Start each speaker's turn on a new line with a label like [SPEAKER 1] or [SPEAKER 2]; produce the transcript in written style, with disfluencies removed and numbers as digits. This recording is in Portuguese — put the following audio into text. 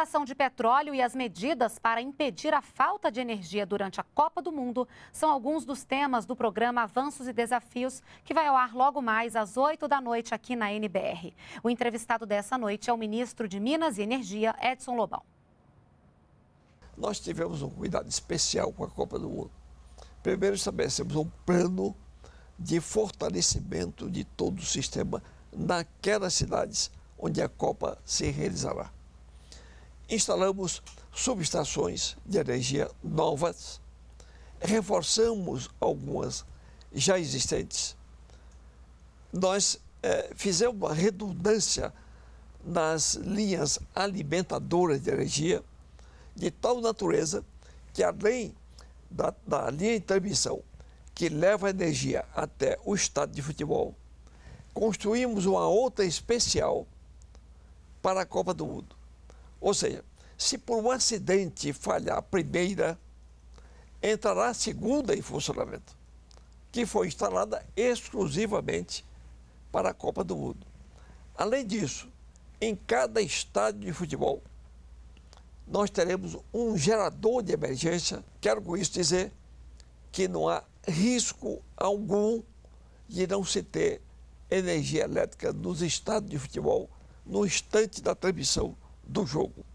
[SPEAKER 1] exploração de petróleo e as medidas para impedir a falta de energia durante a Copa do Mundo são alguns dos temas do programa Avanços e Desafios, que vai ao ar logo mais às 8 da noite aqui na NBR. O entrevistado dessa noite é o ministro de Minas e Energia, Edson Lobão.
[SPEAKER 2] Nós tivemos um cuidado especial com a Copa do Mundo. Primeiro, estabelecemos um plano de fortalecimento de todo o sistema naquelas cidades onde a Copa se realizará. Instalamos subestações de energia novas, reforçamos algumas já existentes. Nós fizemos uma redundância nas linhas alimentadoras de energia, de tal natureza que, além da linha de transmissão que leva a energia até o estádio de futebol, construímos uma outra especial para a Copa do Mundo. Ou seja, se por um acidente falhar a primeira, entrará a segunda em funcionamento, que foi instalada exclusivamente para a Copa do Mundo. Além disso, em cada estádio de futebol, nós teremos um gerador de emergência. Quero com isso dizer que não há risco algum de não se ter energia elétrica nos estádios de futebol no instante da transmissão do jogo.